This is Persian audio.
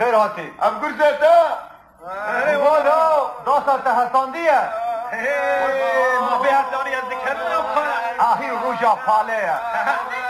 خیر هاتی ام گرزتا والا داستان تهرساندیه ما به هر داری از ذکر نمی‌کنم آهی روژا پاله